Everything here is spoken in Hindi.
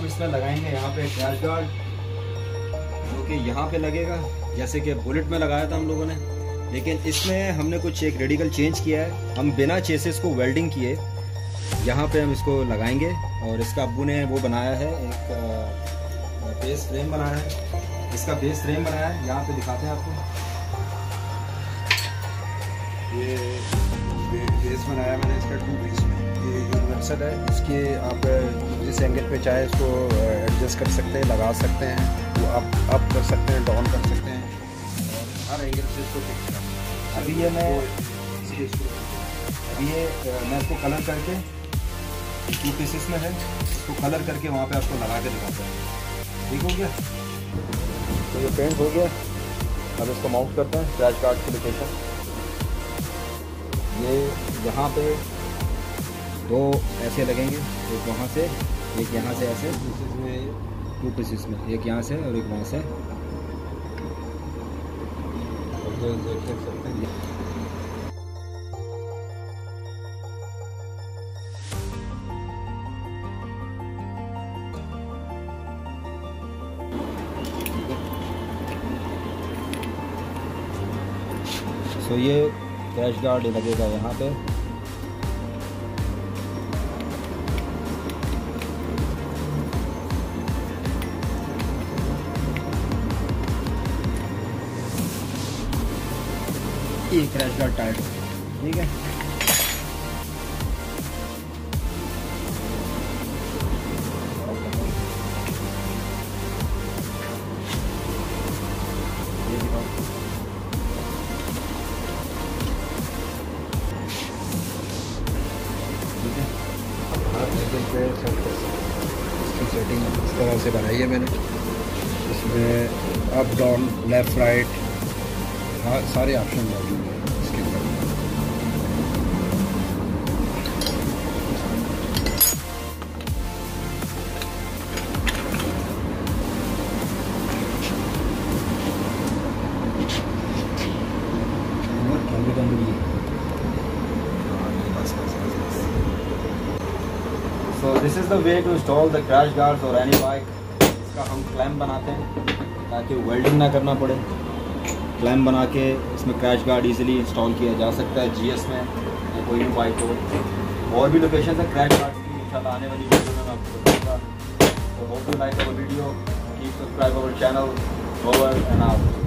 इसमें लगाएंगे यहाँ पे क्रैश गार्ड, जो कि यहाँ पे लगेगा जैसे कि बुलेट में लगाया था हम लोगों ने, लेकिन इसमें हमने कुछ एक रेडिकल चेंज किया है। हम बिना चेसिस को वेल्डिंग किए यहाँ पे हम इसको लगाएंगे। और इसका अब्बू ने वो बनाया है, एक बेस फ्रेम बनाया है, इसका बेस फ्रेम बनाया है, यहाँ पे दिखाते हैं आपको। ये बेस बनाया मैंने इसका 2 पीस में। ये यूनिवर्सल है, इसके आप जिस एंगल पे चाहे इसको एडजस्ट कर सकते हैं, लगा सकते हैं, वो अप कर सकते हैं, डाउन कर सकते हैं, और हर एंगल से इसको फिक्स कर सकते हैं। अभी ये मैं इसको कलर करके 2 पीसेस में है, इसको कलर करके वहाँ पे आपको लगा के दिखाता है। ठीक हो गया, तो ये पेंट हो गया। अब इसको माउंट करते हैं क्रैश गार्ड की लोकेशन। ये यहाँ पे 2 ऐसे लगेंगे, एक वहाँ से, एक यहाँ से, ऐसे 2 पीसेस में, एक यहाँ से और एक वहाँ से। देख सकते हैं तो ये क्रैश गार्ड लगेगा यहाँ पे। ये क्रैश गार्ड टाइट, ठीक है। इसकी सेटिंग इस तरह से बनाई है मैंने। इसमें अप डाउन लेफ़्ट राइट सारे ऑप्शन मौजूद हैं इसके अंदर। So this is the way to install the crash guards or any bike। इसका हम क्लैम्प बनाते हैं ताकि वेल्डिंग ना करना पड़े। क्लैम्प बना के इसमें क्रैश गार्ड इजीली इंस्टॉल किया जा सकता है जीएस में या कोई भी बाइक हो। और भी लोकेशन है क्रैश गार्ड की, इंशाल्लाह आने वाली वीडियो में मैं आपको बताऊंगा। तो hope you like our video, keep subscribe our channel, over and out.